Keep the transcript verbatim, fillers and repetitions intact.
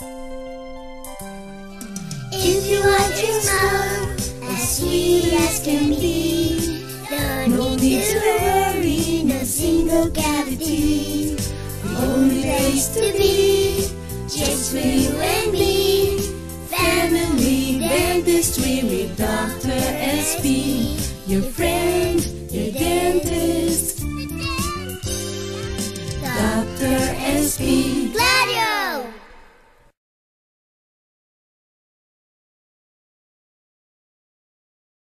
If you want your smile as sweet as can be, no need to worry, no single cavity. The only place to be, just for you and me. Family dentistry with Doctor Espie, your friend, your dentist. Doctor Espie Claudio.